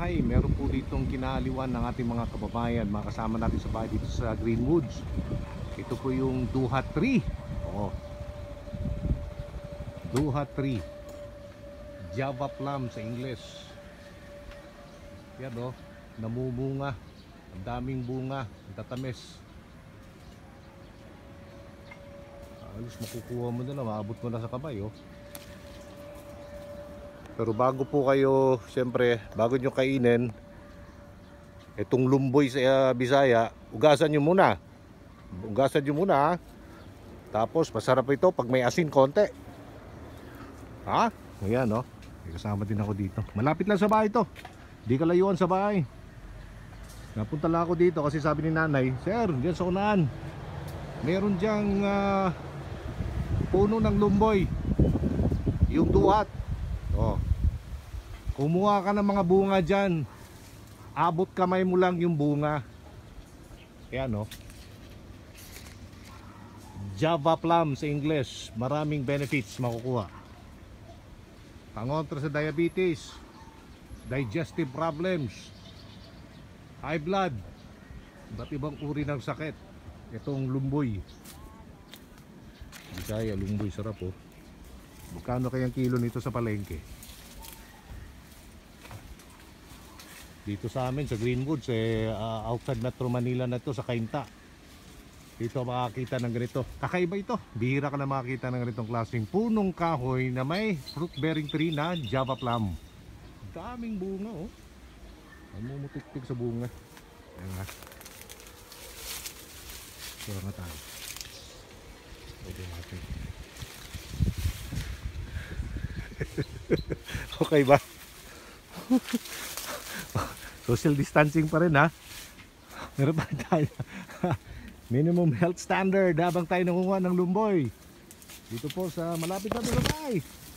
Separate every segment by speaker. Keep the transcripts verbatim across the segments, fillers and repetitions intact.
Speaker 1: bahay. Meron po ditong kinaliwan ng ating mga kababayan, mga kasama natin sa bahay dito sa Greenwoods. Ito po yung Duhat Tree. Oo. Duhat Tree, Java Plum sa English. Yan o, namumunga. Ang daming bunga, ang tatamis. Alos makukuha mo na, maabot mo na sa kamay oh. Pero bago po kayo, siyempre, bago nyo kainin itong lumboy sa uh, Bisaya, ugasan nyo muna. Ugasan nyo muna ha? Tapos masarap ito pag may asin konti. Ha? Ayan oh. May kasama din ako dito. Malapit lang sa bahay ito. Di kalayuan sa bahay. Napunta lang ako dito kasi sabi ni nanay, sir, dyan sa unahan meron dyang uh, puno ng lumboy, yung duhat. Oh. Kumuha ka ng mga bunga dyan, abot kamay mo lang yung bunga. Ayan oh. Java Plum sa English. Maraming benefits makukuha. Pangontra sa diabetes, digestive problems, high blood, iba't ibang uri ng sakit. Itong lumboy, Bisaya, lumboy, sarap oh. Magkano kayang kilo nito sa palengke? Dito sa amin sa Greenwoods eh, uh, outside Metro Manila na to, sa Cainta. Dito makakita ng ganito. Kakaiba ito. Bihira ka na makakita ng ganitong klaseng punong kahoy na may fruit bearing tree na Java Plum. Daming bunga oh. Namumutik-tik sa bunga. Ayan nga. Sura nga tayo. Pwede natin. Okay ba? Social distancing pa rin ha. Meron pa tayo. Minimum health standard habang tayo nangunguha ng lumboy. Dito po sa malapit natin sa bahay.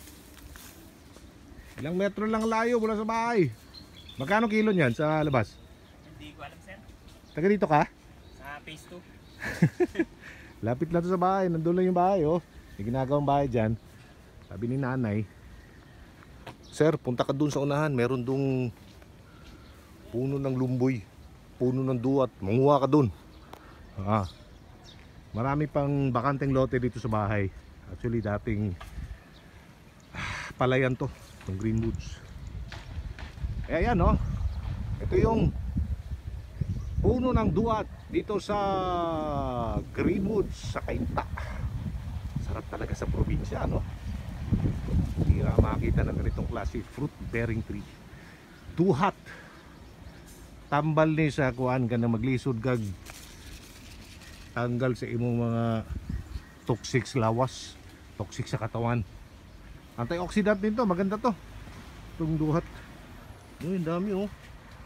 Speaker 1: Ilang metro lang layo mula sa bahay. Magkano kilo niyan sa labas?
Speaker 2: Hindi ko alam, sir.
Speaker 1: Taga dito ka?
Speaker 2: Sa phase two.
Speaker 1: Lapit lang to sa bahay. Nandun lang yung bahay oh. May ginagawang bahay dyan. Sabi ni nanay, sir, punta ka dun sa unahan. Meron dong puno ng lumboy, puno ng duhat. Manguha ka dun. Ah, marami pang bakanteng lote dito sa bahay. Actually dating ah, palayan to, itong Greenwoods. Eh ayan oh. Ito yung puno ng duhat dito sa Greenwoods sa Cainta. Sarap talaga sa probinsya no. Hindi na makakita ng ganitong klase fruit bearing tree. Duhat. Tambal ni sa kuan ka na maglisod kag tanggal sa imong mga toxic lawas, toxic sa katawan. Antioxidant din to, maganda to. Itong duhat. Uy, dami oh.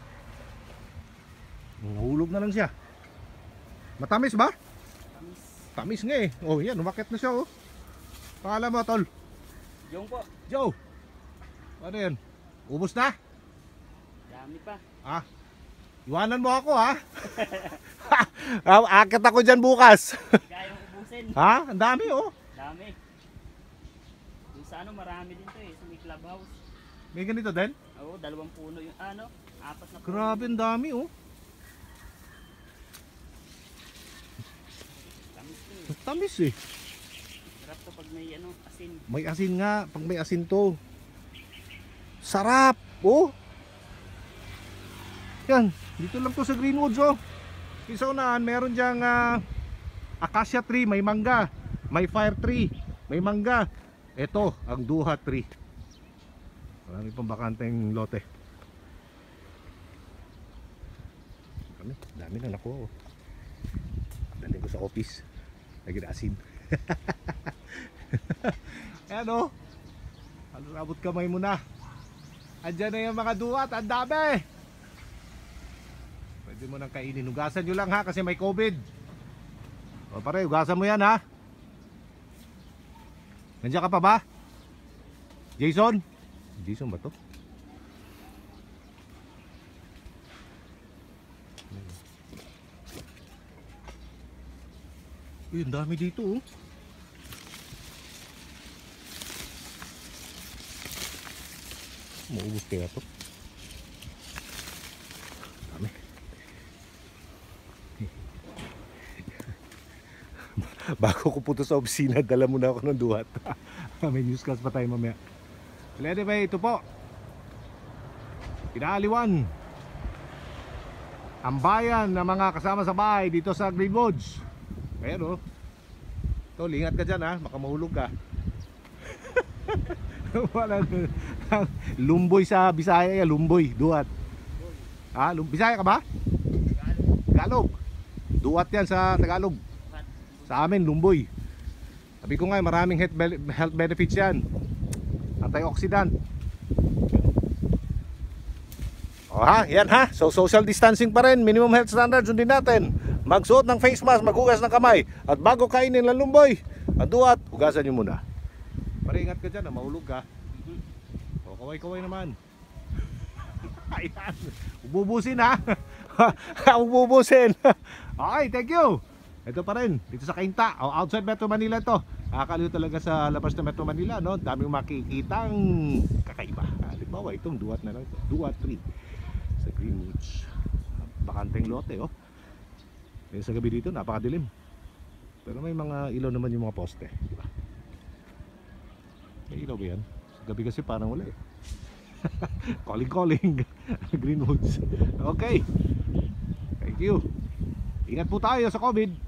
Speaker 1: Hulog na lang siya. Matamis ba?
Speaker 2: Tamis.
Speaker 1: Tamis nga eh. Oh, yan, umakyat na siya oh. Pangalan mo, tol?
Speaker 2: Yung po.
Speaker 1: Joe. Ano yan? Ubus na?
Speaker 2: Dami pa.
Speaker 1: Ah. Iwanan mo ako ha. Akit ako dyan bukas.
Speaker 2: Kaya yung ubusin.
Speaker 1: Ha? Ang dami oh.
Speaker 2: Dami. Yung sa ano, marami din to eh. Sa may clubhouse.
Speaker 1: May ganito din?
Speaker 2: Oo, dalawang puno yung ano. Apat na puno.
Speaker 1: Grabe, ang dami oh.
Speaker 2: Tamis to eh.
Speaker 1: Tamis eh.
Speaker 2: Sarap to pag may ano, asin.
Speaker 1: May asin nga. Pag may asin to, sarap oh. Yan. Dito lang to sa Greenwoods oh. Isa unahan, meron dyang uh, acacia tree, may mangga. May fire tree, may mangga. Ito, ang duhat tree. Marami pang bakanteng lote. Dami, dami na nakuha oh. Dali ko sa office. Lagi na asin. Ayan oh. Ano, abot kamay mo na. Andyan na yung mga duhat, ang dami. Pwede mo nang kainin. Ugasan nyo lang ha kasi may COVID. O pare, ugasan mo yan ha. Nandiyan ka pa ba? Jason? Jason ba to? Uy, ang dami dito oh. Maubos kaya to. bago ko punta sa opisina, dala muna ako ng duhat. May newscast pa tayo mamaya. Well, anyway, ito po. Kinaaliwan. Ang bayan ng mga kasama sa bahay dito sa Greenwoods. Ayan o. Tol, ingat ka dyan ha, baka mahulog ka. Wala lumboy sa Bisaya yan, lumboy, duhat. Ha, lum Bisaya ka ba? Tagalog. Duhat yan sa Tagalog. Sa amin, lumboy. Sabi ko nga, maraming health, be health benefits yan. Antioxidant. O ha, yan ha. So social distancing pa rin, minimum health standards sundin natin. Magsuot ng face mask, maghugas ng kamay. At bago kainin ng lumboy, ang duhat, hugasan nyo muna. Pare, ingat ka dyan, mahulog ka. O, kaway-kaway naman. Ayan, ububusin ha. Ububusin. Okay, thank you. Ito pa rin, dito sa Cainta, o outside Metro Manila to. Nakakaliw talaga sa labas ng Metro Manila, no? Daming makikitang kakaiba. Halimbawa, itong duhat na lang ito. Duhat three sa Greenwoods. Bakanteng lote, oh. Ngayon sa gabi dito, napakadilim. Pero may mga ilaw naman yung mga poste, di ba? May ilaw ba yan? Sa gabi kasi parang wala eh. Calling calling. Greenwoods. Okay. Thank you. Ingat po tayo sa COVID.